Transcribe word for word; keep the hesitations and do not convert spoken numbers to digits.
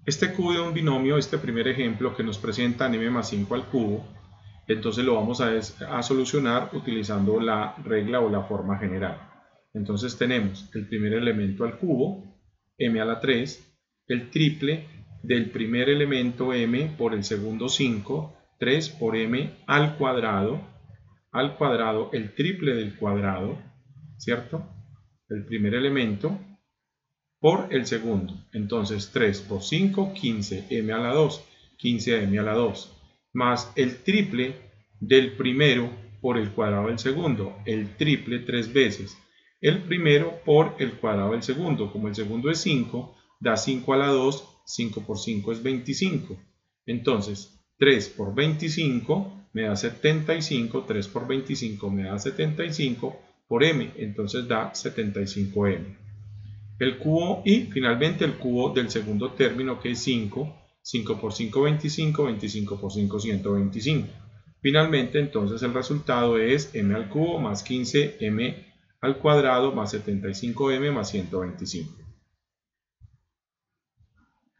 Este cubo de un binomio, este primer ejemplo que nos presentan m más cinco al cubo, entonces lo vamos a, a solucionar utilizando la regla o la forma general. Entonces tenemos el primer elemento al cubo, m a la tres, el triple del primer elemento m por el segundo cinco, tres por m al cuadrado, al cuadrado, el triple del cuadrado, ¿cierto? El primer elemento por el segundo. Entonces tres por cinco, quince, m a la dos, quince m a la dos, más el triple del primero por el cuadrado del segundo, el triple tres veces, el primero por el cuadrado del segundo, como el segundo es cinco, da cinco a la dos, cinco por cinco es veinticinco, entonces tres por veinticinco me da setenta y cinco, tres por veinticinco me da setenta y cinco por m, entonces da setenta y cinco m. El cubo y finalmente el cubo del segundo término, que es cinco, cinco por cinco, veinticinco, veinticinco por cinco, ciento veinticinco. Finalmente, entonces el resultado es m al cubo más quince m al cuadrado más setenta y cinco m más ciento veinticinco.